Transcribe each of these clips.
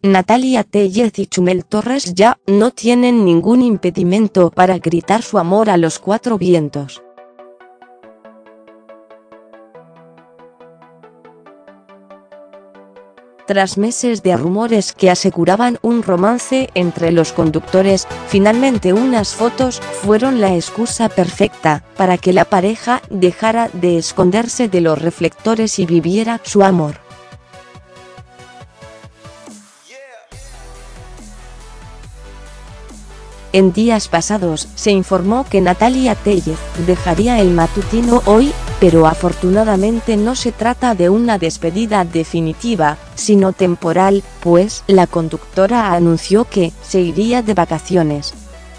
Natalia Tellez y Chumel Torres ya no tienen ningún impedimento para gritar su amor a los cuatro vientos. Tras meses de rumores que aseguraban un romance entre los conductores, finalmente unas fotos fueron la excusa perfecta para que la pareja dejara de esconderse de los reflectores y viviera su amor. En días pasados se informó que Natalia Tellez dejaría el matutino hoy, pero afortunadamente no se trata de una despedida definitiva, sino temporal, pues la conductora anunció que se iría de vacaciones.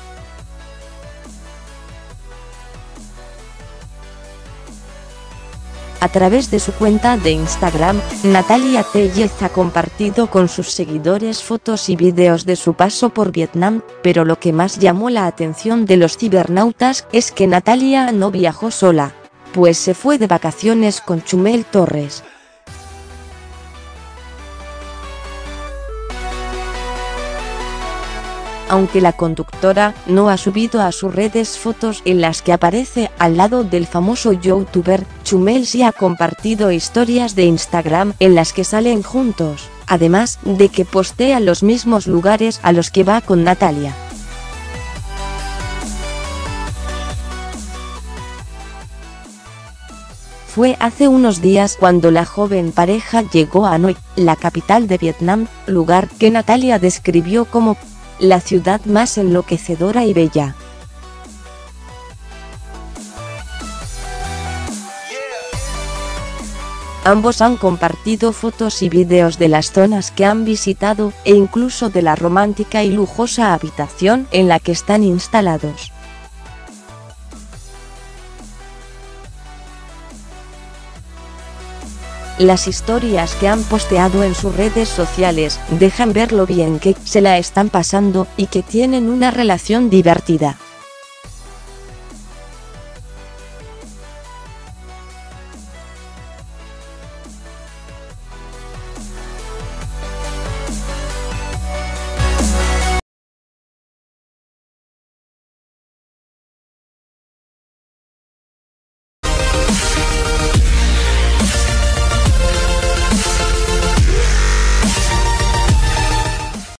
A través de su cuenta de Instagram, Natalia Tellez ha compartido con sus seguidores fotos y vídeos de su paso por Vietnam, pero lo que más llamó la atención de los cibernautas es que Natalia no viajó sola, pues se fue de vacaciones con Chumel Torres. Aunque la conductora no ha subido a sus redes fotos en las que aparece al lado del famoso youtuber, Chumel sí ha compartido historias de Instagram en las que salen juntos, además de que postea los mismos lugares a los que va con Natalia. Fue hace unos días cuando la joven pareja llegó a Hanoi, la capital de Vietnam, lugar que Natalia describió como la ciudad más enloquecedora y bella. Ambos han compartido fotos y vídeos de las zonas que han visitado, e incluso de la romántica y lujosa habitación en la que están instalados. Las historias que han posteado en sus redes sociales dejan ver lo bien que se la están pasando y que tienen una relación divertida.